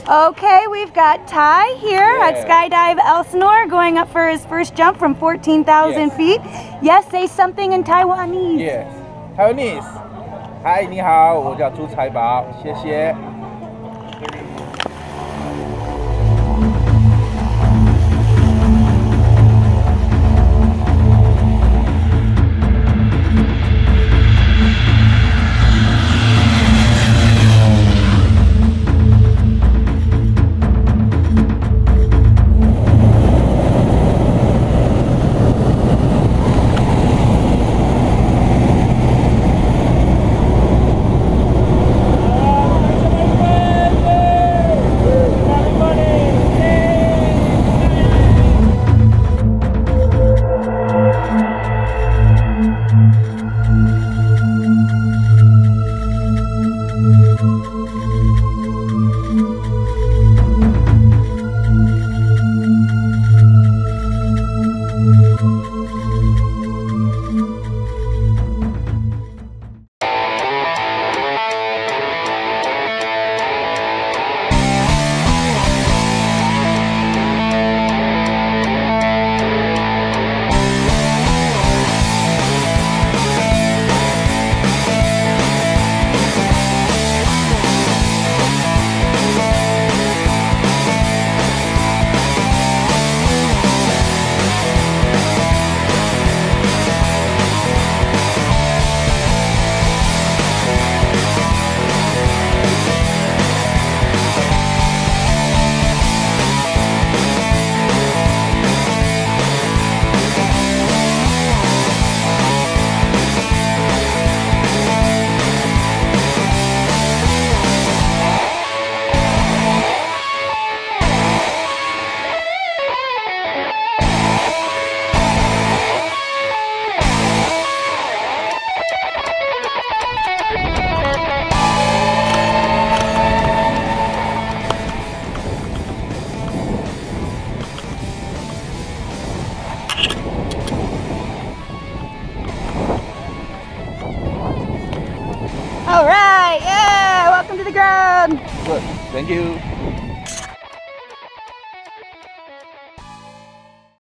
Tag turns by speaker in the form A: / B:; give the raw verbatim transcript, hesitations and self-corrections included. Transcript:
A: Okay, we've got Tsai here yeah. at Skydive Elsinore going up for his first jump from fourteen thousand yes. feet. Yes, say something in Taiwanese.
B: Yes, Taiwanese. Hi, 你好，我叫朱财宝，谢谢。
A: All right, yeah, welcome to the ground.
B: Good, thank you.